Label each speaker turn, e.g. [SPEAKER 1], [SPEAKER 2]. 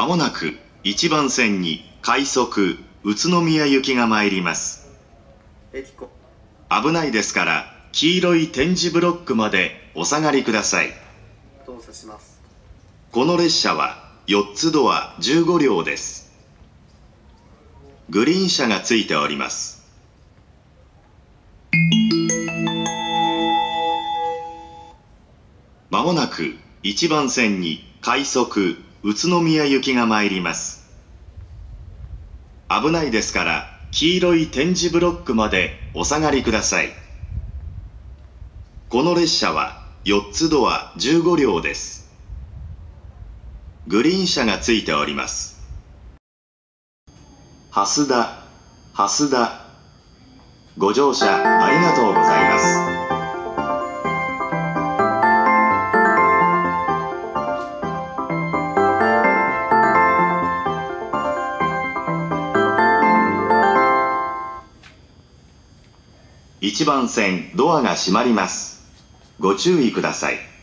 [SPEAKER 1] もなく1番線に快速宇都宮行きが参ります。危ないですから黄色い点字ブロックまでお下がりください。
[SPEAKER 2] 動作します。
[SPEAKER 1] この列車は4つドア15両です。グリーン車がついております。まもなく1番線に快速宇都宮行きが参ります。危ないですから黄色い点字ブロックまでお下がりください。この列車は4つドア15両です。グリーン車がついております。蓮田、蓮田。ご乗車ありがとうございます。1番線ドアが閉まります。ご注意ください。